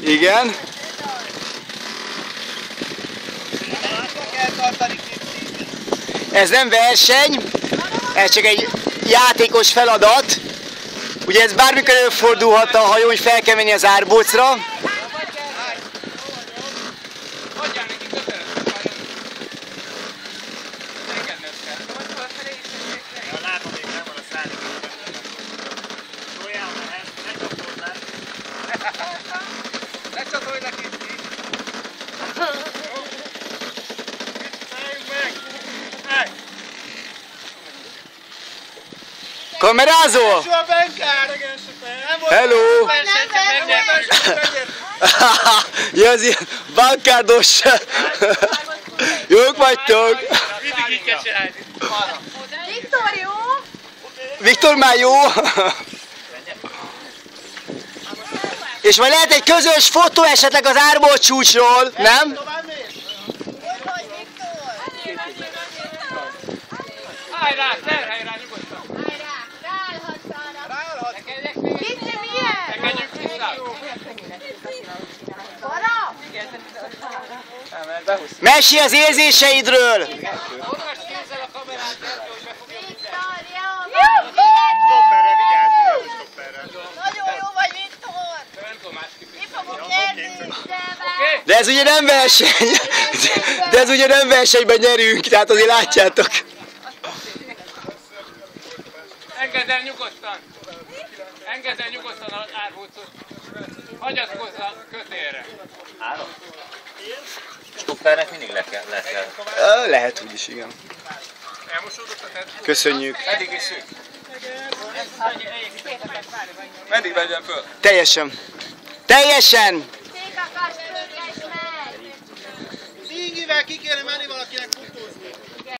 Igen. Ez nem verseny, ez csak egy játékos feladat. Ugye ez bármikor előfordulhat a hajó, hogy fel kell menni az árbócra. Kamerázol? Hello! Ja, az ilyen bankárdos. Jók vagytok? Viktor jó? Viktor már jó? És majd lehet egy közös fotó esetleg az árbóc csúcsról, nem? Állj rá, terhelj rá nyugodtan! Állj rá, ráállhatsz arra. Kicsi milyen? Engedjük vissza! Bara? Mesélj az érzéseidről! Olvasd kézzel a kamerát, hogy be fogja Viktor, jó! Stopperre vigyázz, stopperre. Nagyon jó vagy, Viktor! Nem tudom másképp. Mi fogunk nyerni, Zsebe? De ez ugye nem verseny! De ez ugye nem versenyben nyerünk, tehát azért látjátok. Engedd el nyugodtan! Engedd el nyugodtan az árbócot! Hagyatkozz a kötélre! Stoppernek mindig le kell. Lehet úgy is, igen. Elmosódott a tett? Köszönjük. Eddig is szűk. Meddig vegyem föl? Teljesen. Teljesen! Székakas pörges meg! Szingivel ki kéne menni valakinek futózni.